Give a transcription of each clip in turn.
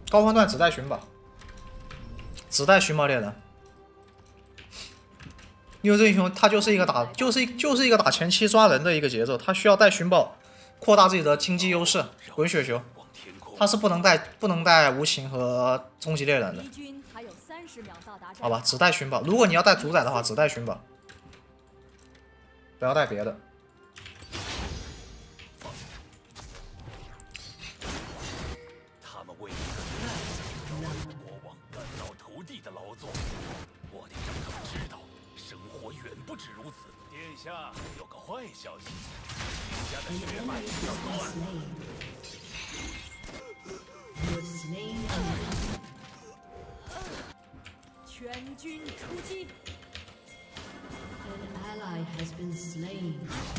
高分段只带寻宝，只带寻宝猎人。因为这英雄他就是一个打前期抓人的一个节奏，他需要带寻宝，扩大自己的经济优势。滚雪球，他是不能带无情和终极猎人的。好吧，只带寻宝。如果你要带主宰的话，只带寻宝，不要带别的。 他们为一个国王甘老头地的劳作，我得让他们知道，生活远不止如此。殿下有个坏消息，殿下的血脉要断了。 全军出击！ An ally has been slain.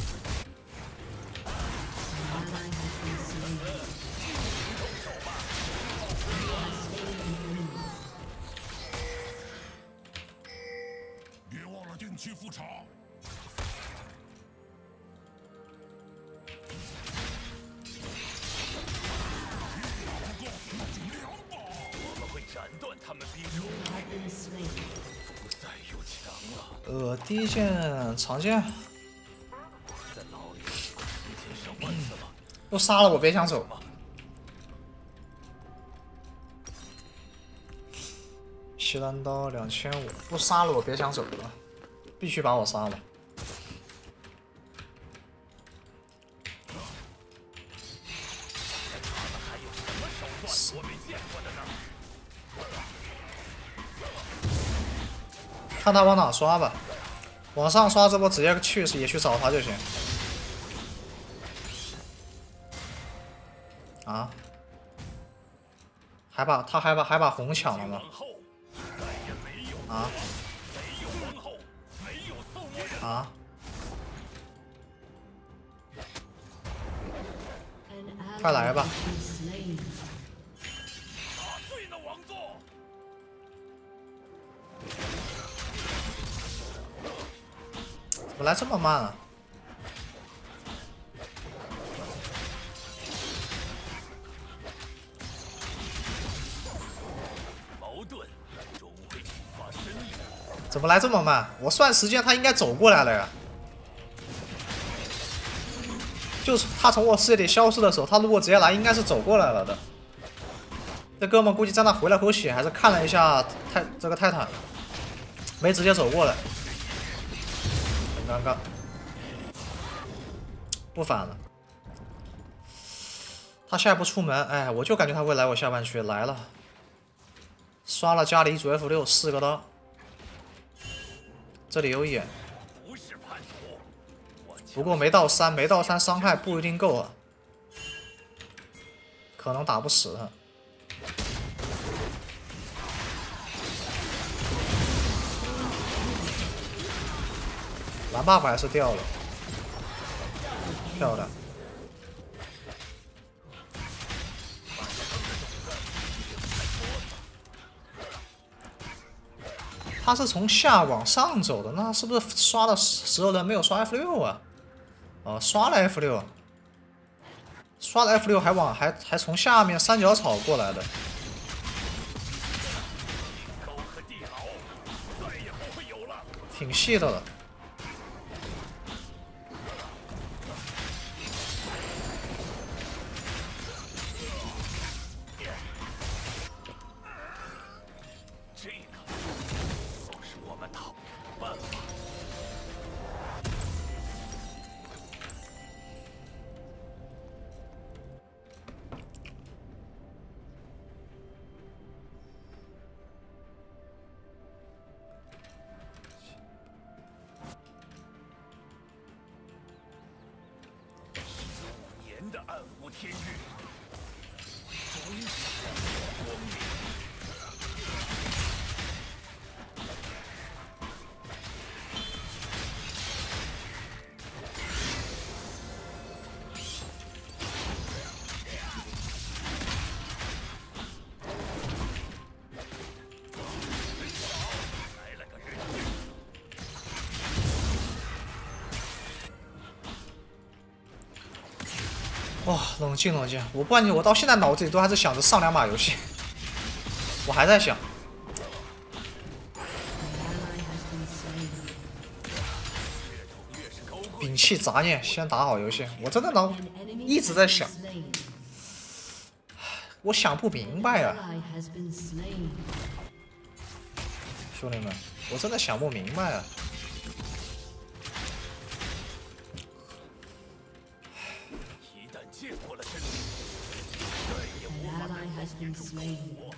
An ally has been slain. You have slain an enemy. 别忘了定期复查。 我们会斩断他们兵手。 You have been slain. 不再有强了。 第一件长剑在牢里已经上万次了。 又杀了我，别想走。吸蓝刀2500，不杀了我别想走了，必须把我杀了。 还有什么手段我没见过的呢？ 看他往哪刷吧，往上刷这波直接也去找他就行。啊？还把红抢了吗？啊？啊？ An 快 ally 来吧！ has been slain. 打碎那王座！ 怎么来这么慢啊？ 矛盾终会引发深意。 怎么来这么慢？我算时间，他应该走过来了呀。就是他从我视野里消失的时候，他如果直接来，应该是走过来了的。这哥们估计在那回了口血，还是看了一下这个泰坦，没直接走过来，很尴尬。不反了，他下一步出门，哎，我就感觉他会来我下半区，来了，刷了家里一组 F6， 4个刀，这里有眼。 不是叛徒， 不过没到3，伤害不一定够啊，可能打不死他。蓝 buff 还是掉了，漂亮。他是从下往上走的，那是不是刷了12人没有刷 F6 啊？哦，刷了 F6， 刷了 F6还从下面三角草过来的。 高和地牢再也不会有了。 挺细的了。 这个都是我们讨的办法。15年的暗无天日，终于光明。 哇，冷静冷静！我不然我到现在脑子里都还是想着上2把游戏。 我还在想， ally has been slain. 摒弃杂念，先打好游戏。我真的脑 An enemy 一直在想， slain. 我想不明白啊， Ally has been slain. 兄弟们，我真的想不明白啊。 一旦见过了真理，再也 An 无法在 ally 谎 has 言 been 中 slain. 苟活。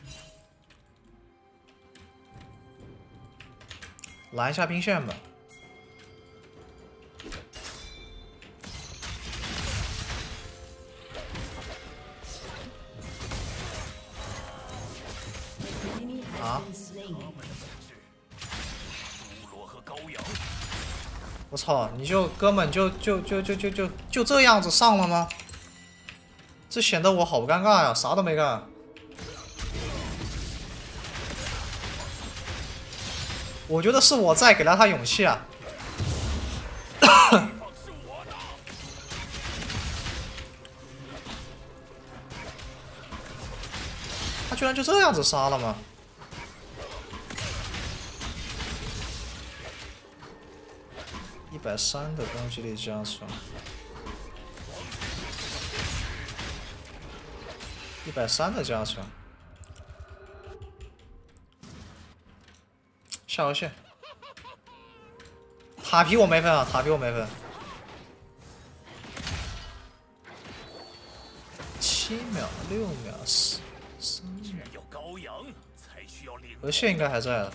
拦一下兵线吧。 Enemy has Ah. been slain. 侏罗和羔羊， 我操，你就根本就这样子上了吗？这显得我好尴尬呀，啥都没干。我觉得是我在给了他勇气啊。 地方是我的。 他居然就这样子杀了吗？130的攻击力加成，130的加成。下游戏，塔皮我没分啊，塔皮我没分。7秒、6秒、3秒。 只有羔羊才需要领河蟹应该还在的。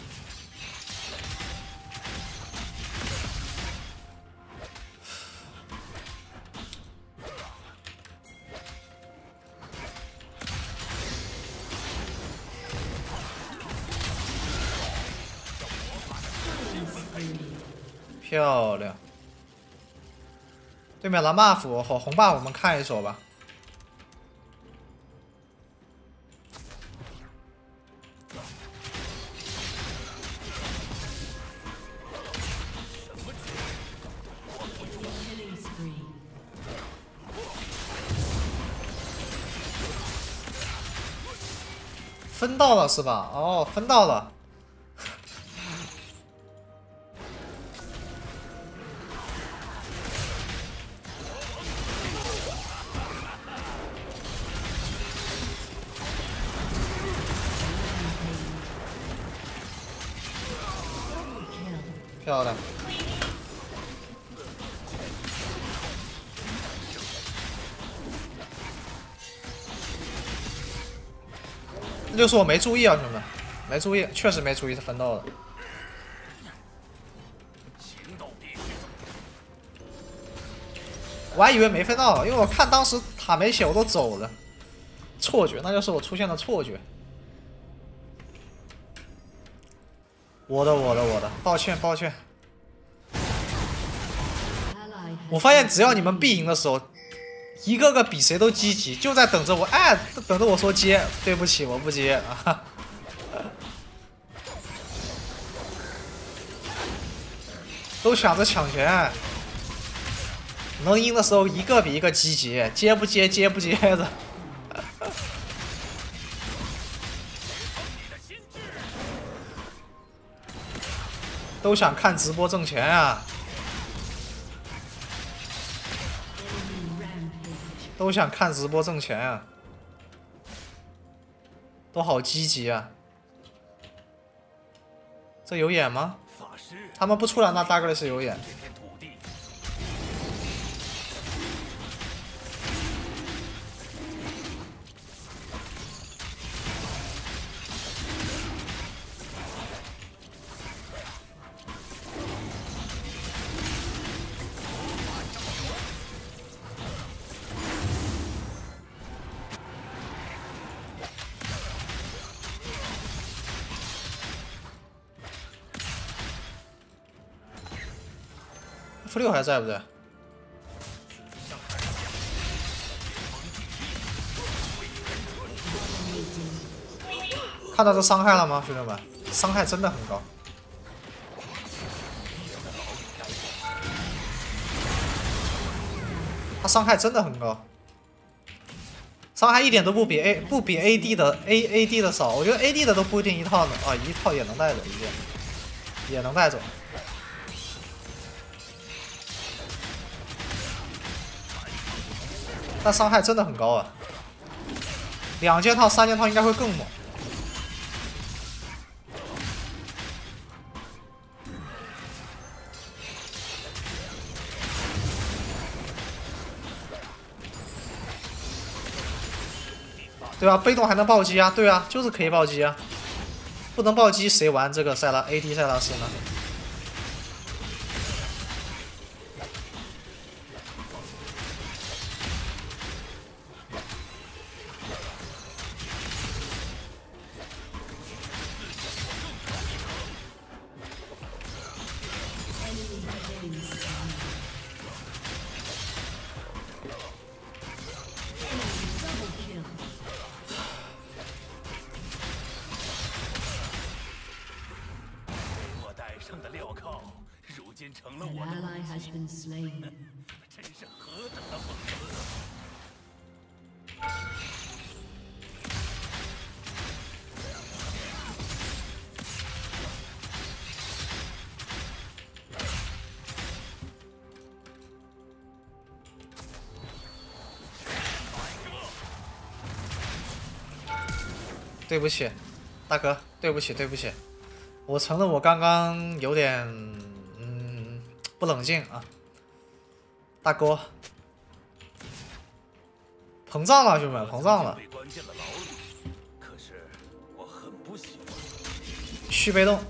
漂亮。对面蓝 buff 和红 buff 我们看一手吧。 Killing spree. 分到了是吧？哦，分到了。漂亮。那就是我没注意啊，兄弟们，没注意，确实没注意是分到的。 行动必须我还以为没分到，因为我看当时塔没血我都走了，错觉，那就是我出现了错觉。我的，抱歉。 Ally 我 has 发现只要你们必赢的时候，一个个比谁都积极，就在等着我，哎，等着我说接。对不起，我不接啊。都想着抢钱，能赢的时候一个比一个积极，接不接的。都想看直播挣钱啊！ enemy rampage. 都想看直播挣钱啊，都好积极啊！这有眼吗？ 法师他们不出来，那大概率是有眼。 这片土地。 F6还在不在？看到这伤害了吗，兄弟们？伤害真的很高。他伤害真的很高。 伤害一点都不比 AD 的少，我觉得 AD 的都不一定一套呢啊，一套也能带走一件，也能带走。但伤害真的很高啊，2件套、3件套应该会更猛。对吧？被动还能暴击啊，对啊，就是可以暴击啊，不能暴击谁玩这个AD 塞拉斯呢？ 上的镣铐，如今成了 An 我的 ally has been slain. 真是何等的讽刺！ 对不起，大哥，对不起，对不起，我承认我刚刚有点不冷静啊，大哥，膨胀了，兄弟们，膨胀了。 被关进了牢里，可是我很不喜欢。 续被动。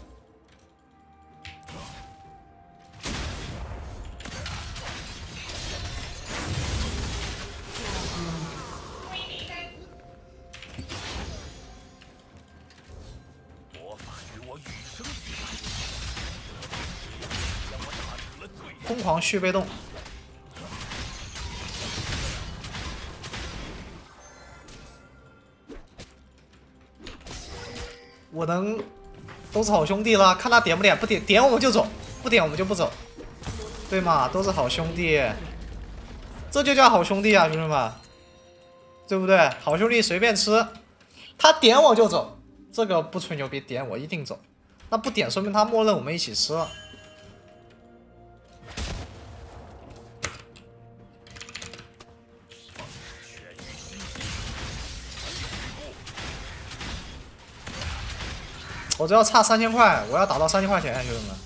疯狂续被动，我能都是好兄弟了，看他点不点，不点我们就走，不点我们就不走，对吗？都是好兄弟，这就叫好兄弟啊，兄弟们，对不对？好兄弟随便吃，他点我就走，这个不吹牛逼，点我一定走，那不点说明他默认我们一起吃了。我只要差3000块，我要打到3000块钱，兄弟们。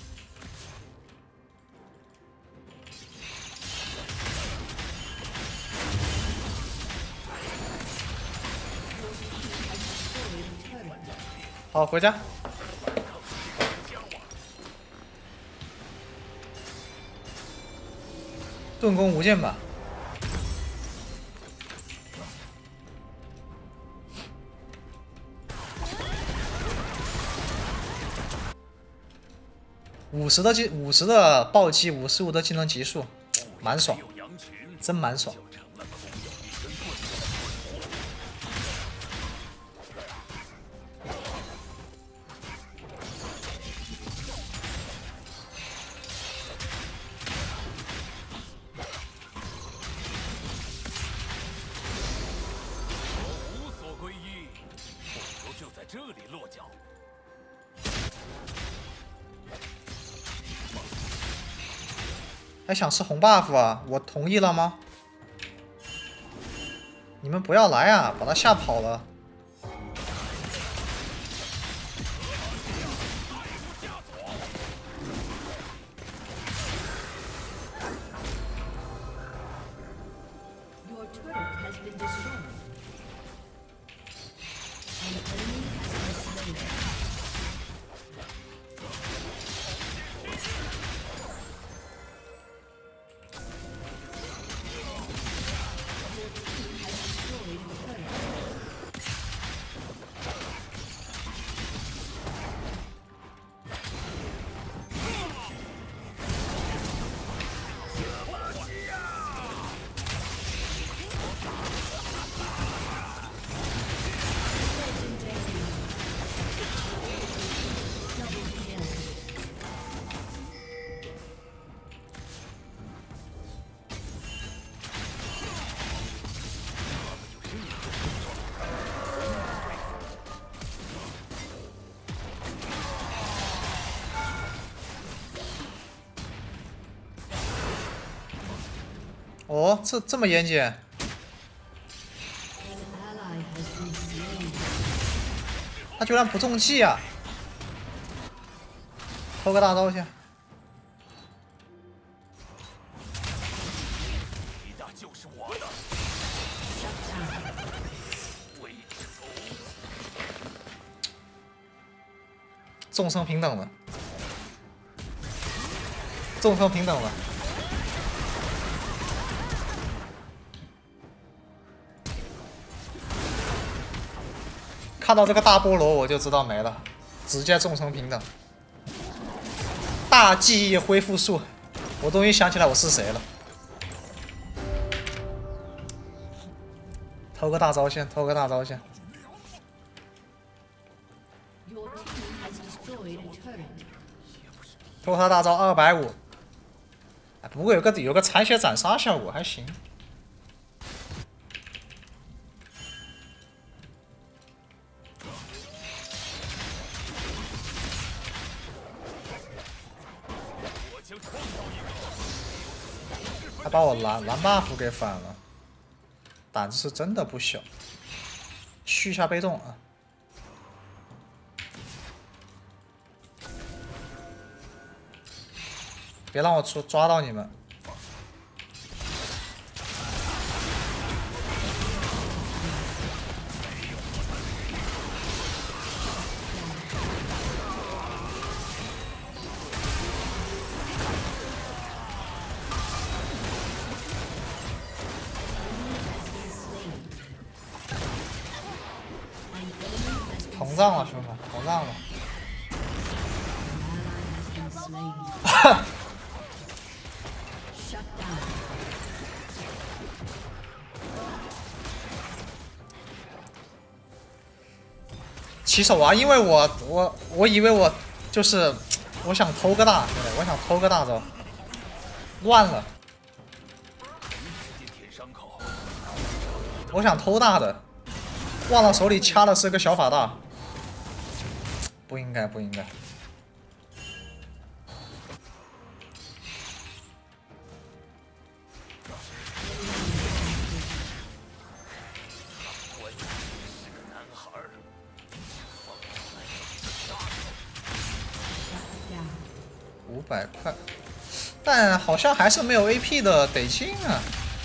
好，回家。盾弓无限吧。50的暴击，55的技能级数，蛮爽，真蛮爽。 无所归依，不如就在这里落脚。 还想吃红 buff 啊？我同意了吗？你们不要来啊，把他吓跑了。 Your turret has been destroyed. An enemy has been slain. 哦，这么严谨， An ally has been slain. 他居然不中计啊！偷个大招先。 一大就是我的。为之走。 众生平等的，众生平等的。看到这个大菠萝我就知道没了，直接众生平等。大记忆恢复术，我终于想起来我是谁了。偷个大招先，偷个大招先。 Your team has destroyed a turret. 偷他大招250，哎，不过有个残血斩杀效果还行。还把我蓝 buff 给反了，胆子是真的不小。续一下被动啊！ 别让我抓到你们！膨胀了，兄弟，膨胀了！ An ally has been slain. Shut down. 起手啊！因为我以为我就是我想偷个大，对，我想偷个大招，乱了。我想偷大的，忘了手里掐的是个小法大，不应该，不应该。500块，但好像还是没有 AP 的得劲啊。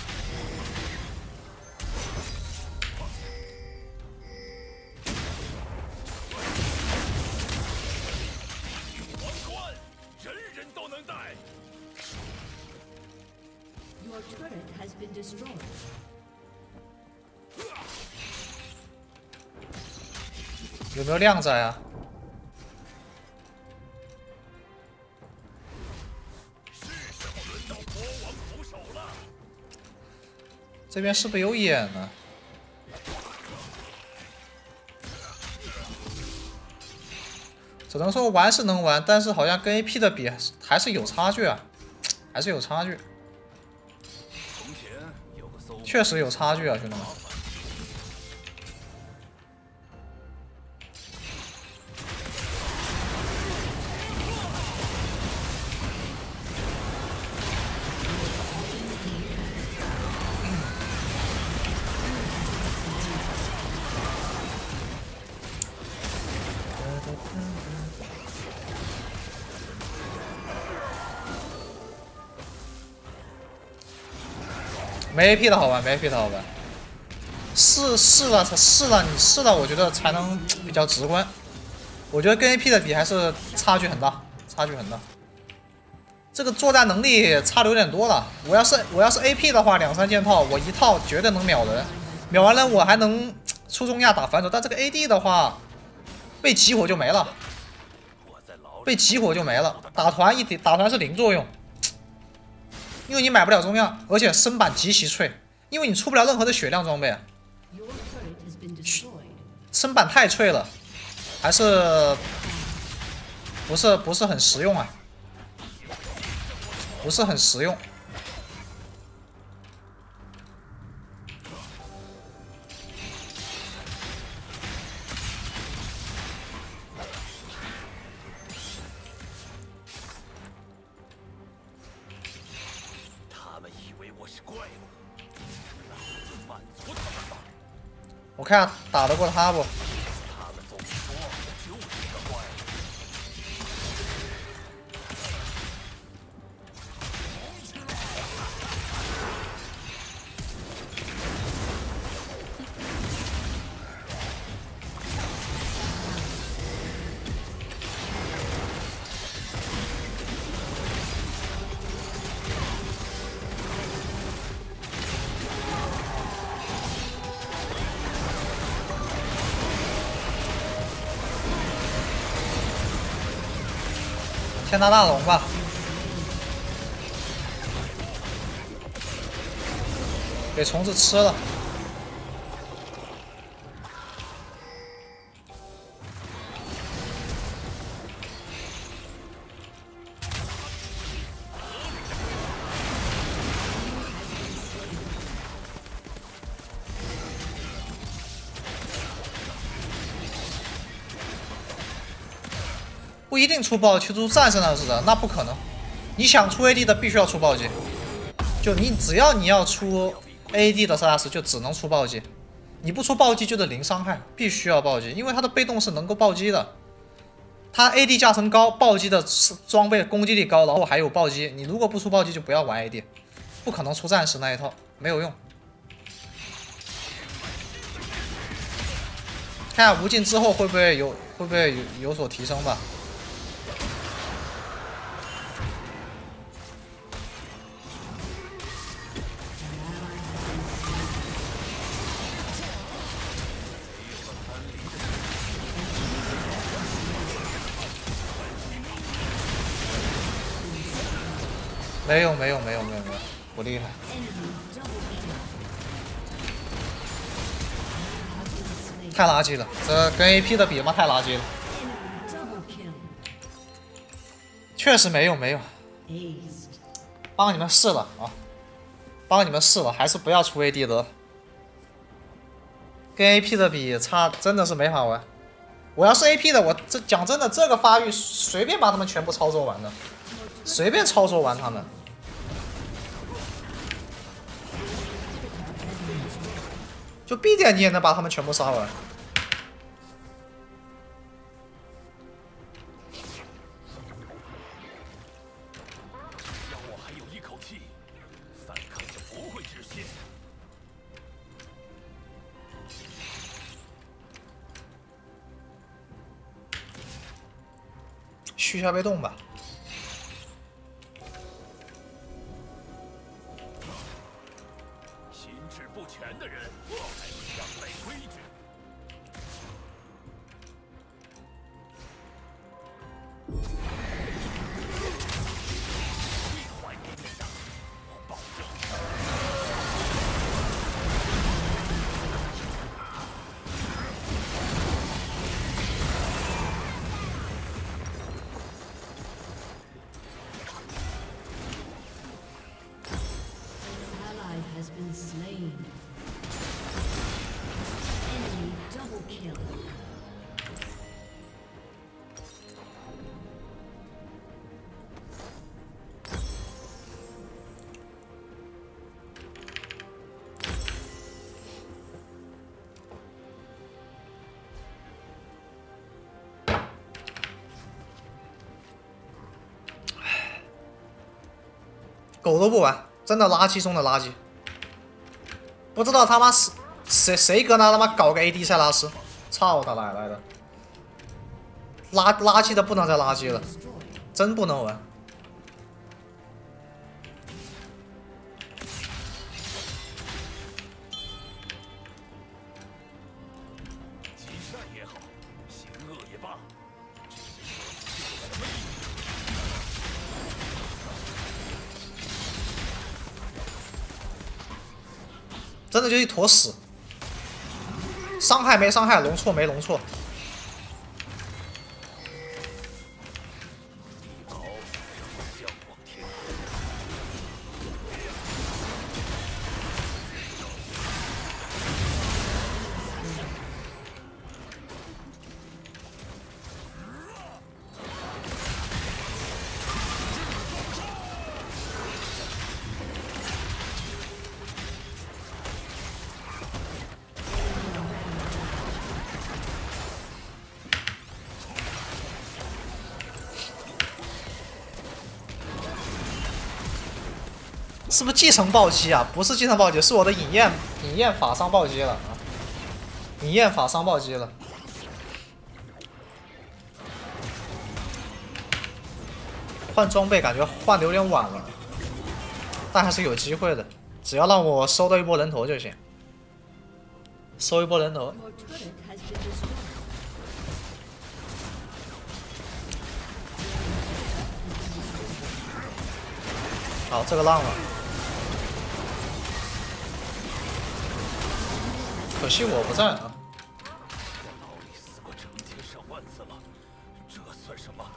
人人都能带。 Your turret has been destroyed. 有没有靓仔啊？ 这边是不是有眼呢？只能说玩是能玩，但是好像跟 AP 的比还是有差距啊，还是有差距。确实有差距啊，兄弟们。没 AP 的好玩，没 AP 的好玩。试了，你试了，我觉得才能比较直观。我觉得跟 AP 的比还是差距很大，差距很大。这个作战能力差的有点多了。我要是 AP 的话，2、3件套，我一套绝对能秒人。秒完人我还能出中亚打反手，但这个 AD 的话，被集火就没了，被集火就没了。打团是零作用。 因为你买不了中样，而且身板极其脆，因为你出不了任何的血量装备， Your turret has been destroyed. 身板太脆了，还是不是很实用啊，不是很实用。 他们以为我是怪物。 我看下打得过他不？ 他们总说我就是个坏人。 先拿大龙吧。给虫子吃了。不一定出暴击，出战胜了是的，那不可能。你想出 AD 的，必须要出暴击。就你只要你要出 AD 的萨拉斯，就只能出暴击。你不出暴击就得零伤害，必须要暴击，因为他的被动是能够暴击的。他 AD 加成高，暴击的装备攻击力高，然后还有暴击。你如果不出暴击，就不要玩 AD， 不可能出战士那一套，没有用。看下无尽之后会不会有所提升吧。没有，不厉害。太垃圾了，这跟 AP 的比嘛，太垃圾了。确实没用，帮你们试了啊，帮你们试了，还是不要出 AD 的。跟 AP 的比差，真的是没法玩。我要是 AP 的，我讲真的，这个发育随便把他们全部操作完的，随便操作完他们。就 B 点你也能把他们全部杀完。 只要我还有一口气，反抗就不会止歇。 续一下被动吧。 心智不全的人才会这样赖规矩。会还给你的，我保证。 Ally has been slain. Enemy double kill. 狗都不玩，真的垃圾中的垃圾。不知道他妈是谁跟他妈搞个 AD 塞拉斯，操他奶奶的！垃圾的不能再垃圾了，真不能玩。 积善也好，行恶也罢，这些真的就一坨屎，伤害没伤害，容错没容错。 地堡向往天空。 是不是继承暴击啊？不是继承暴击，是我的隐焰法伤暴击了啊！隐焰法伤暴击了。换装备感觉换的有点晚了，但还是有机会的，只要让我收到一波人头就行。收一波人头。 Your turret has been destroyed. 好，这个浪了，可惜我不在啊。 在牢里死过成千上万次了，这算什么？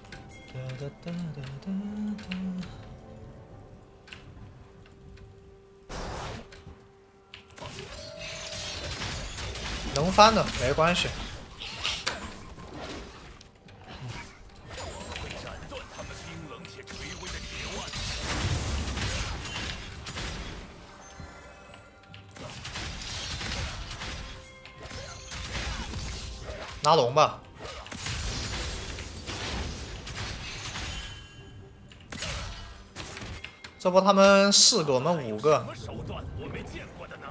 能翻的没关系。 我会斩断他们冰冷且垂危的铁腕。 拿龙吧。这波他们4个，我们5个什。么手段我没见过的呢？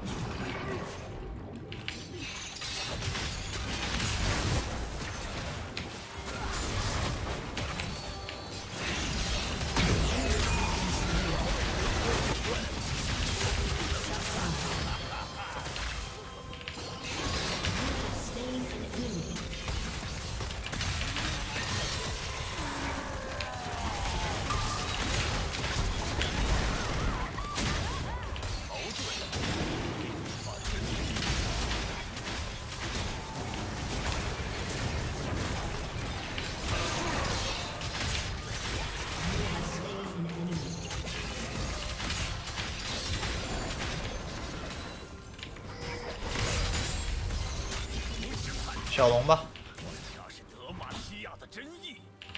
小龙吧。 恰是德玛西亚的真意。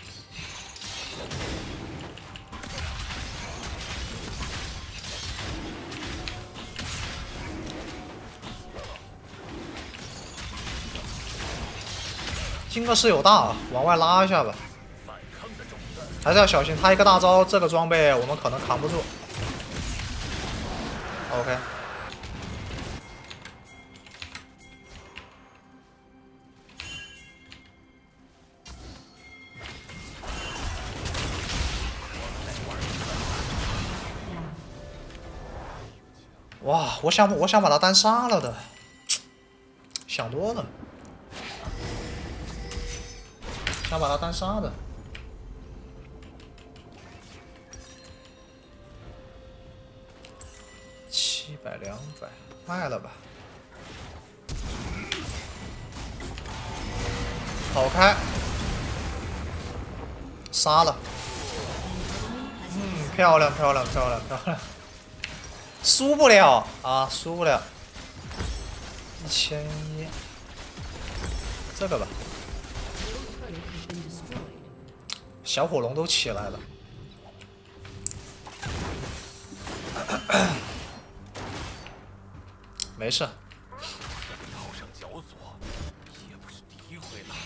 金克斯有大，往外拉一下吧。 反抗的种子。 还是要小心，他一个大招，这个装备我们可能扛不住。OK。哇，我想把他单杀了的，想多了，想把他单杀的。700、200，卖了吧。跑开，杀了。漂亮漂亮漂亮漂亮。输不了啊，输不了。1100，这个吧。小火龙都起来了。没事。 套上绞索，也不是诋毁了。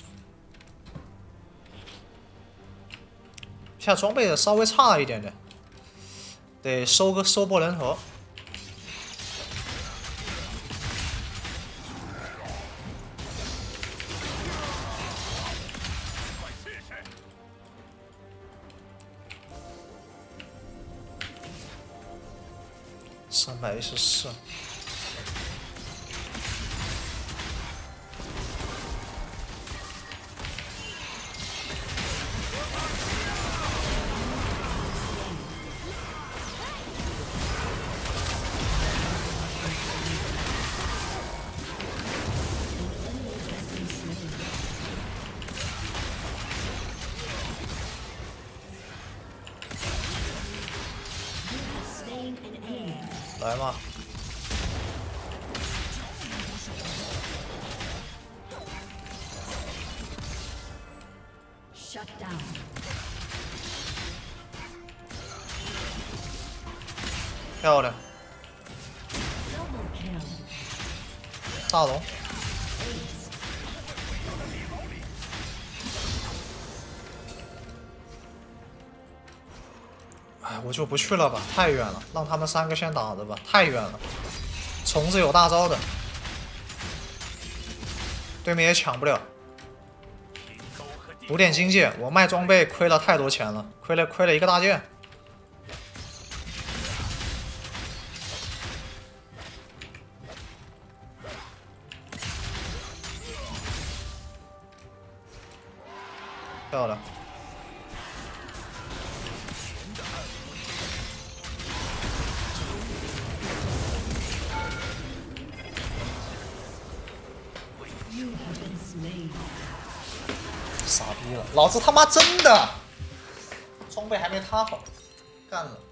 现在装备稍微差一点点。得收波人头。314。来嘛！漂亮！大龙。 哎，我就不去了吧，太远了，让他们3个先打着吧，太远了。虫子有大招的，对面也抢不了。补点经济，我卖装备亏了太多钱了，亏了一个大件。漂亮。 傻逼了，老子他妈真的装备还没他好，干了。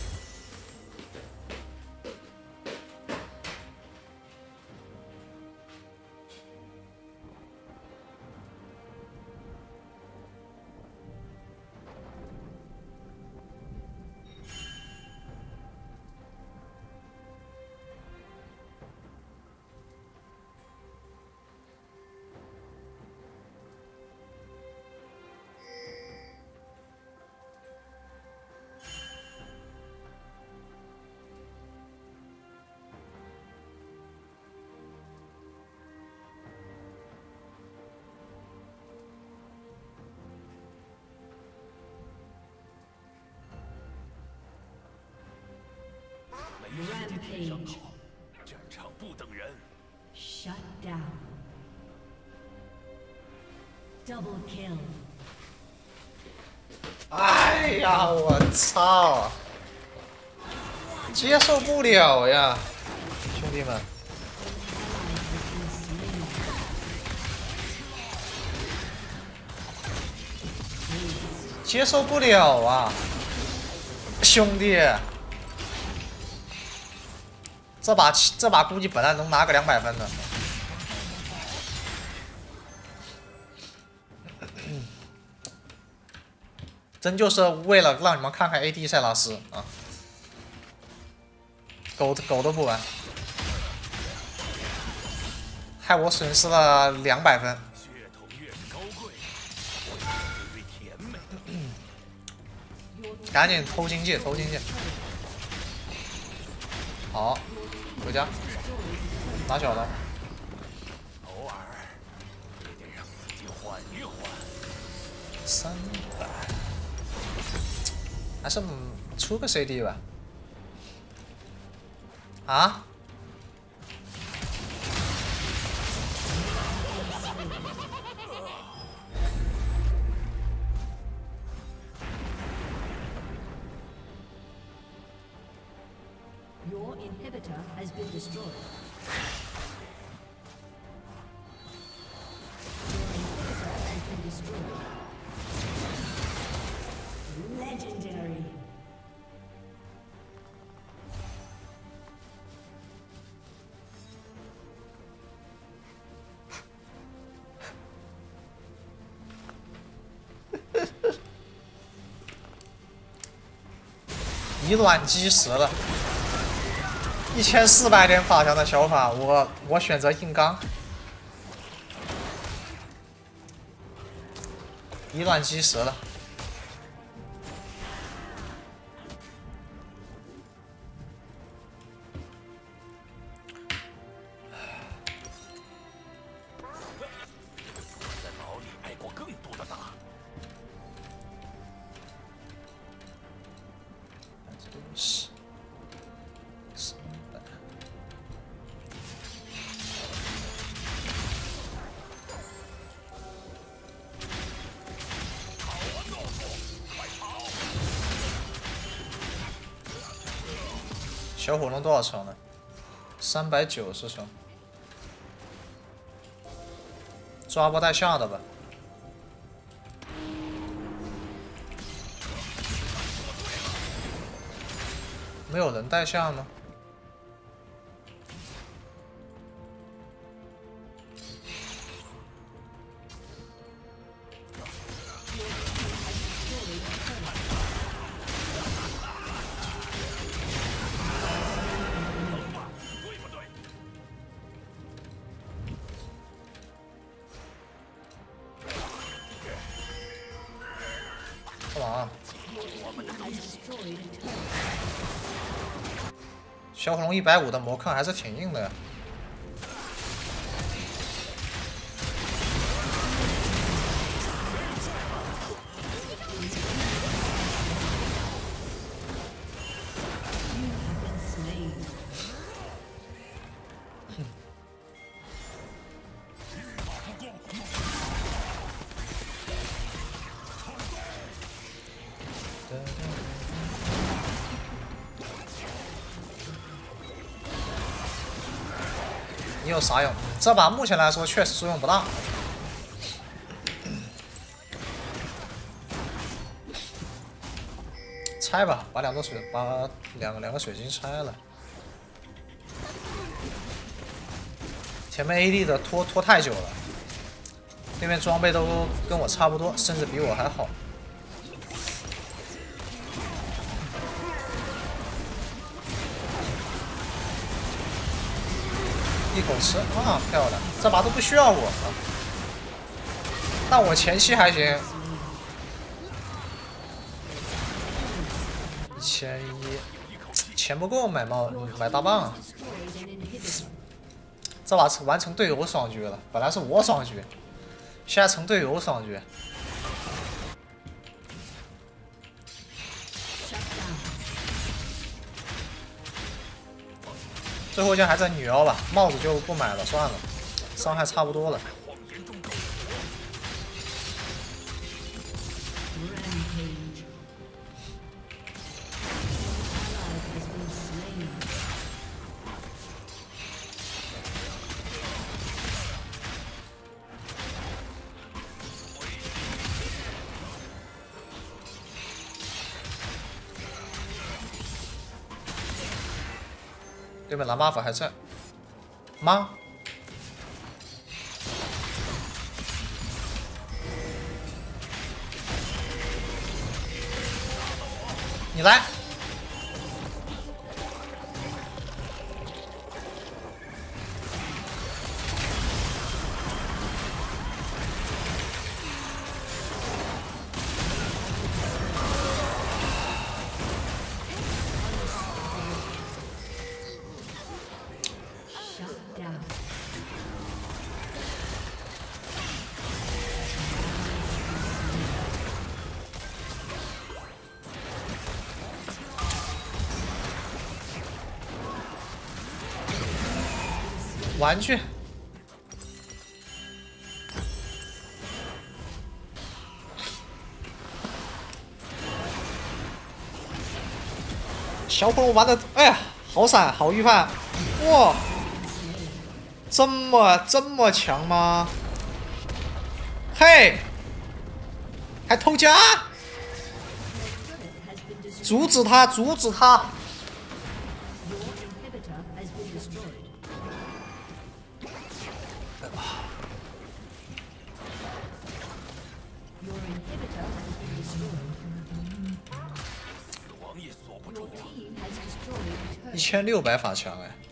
Rampage. 战场不等人。 Shut down. Double kill. 哎呀，我操！接受不了呀，兄弟们！ 接受不了啊，兄弟！这把估计本来能拿个200分的，真就是为了让你们看看 AD 塞拉斯啊，狗都不玩，害我损失了200分。 血统越是高贵，越甜美。 赶紧偷经济，偷经济。好，回家，拿小刀。 偶尔也得让自己缓一缓。 300，还是出个 CD 吧。啊？ Your inhibitor has been destroyed. Your inhibitor has been destroyed. Legendary. 以卵击石了，1400点法强的小法，我选择硬刚，以卵击石了。 在牢里挨过更多的打。 是300。小火龙多少层呢？390层。抓不带下的吧？没有人带下吗？干嘛？ 小火龙150的魔坑还是挺硬的呀。你有啥用？这把目前来说确实作用不大。拆吧，把两个水晶拆了。前面 AD 的拖太久了，对面装备都跟我差不多，甚至比我还好。一口吃啊，漂亮！这把都不需要我啊，但我前期还行。1100，钱不够买大棒。这把完成队友双狙了，本来是我双狙，现在成队友双狙。最后一件还是女妖吧，帽子就不买了，算了，伤害差不多了。对面蓝 buff 还在吗？你来。玩具，小火龙玩的，哎呀，好闪，好预判，哇，这么强吗？嘿，还偷家，阻止他，阻止他！1600法强哎。